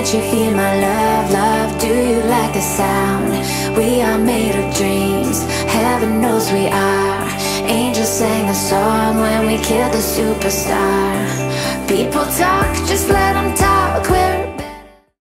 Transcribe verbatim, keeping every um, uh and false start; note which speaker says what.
Speaker 1: Can't you feel my love, love? Do you like the sound? We are made of dreams, heaven knows we are. Angels sang a song when we killed the superstar. People talk, just let them talk.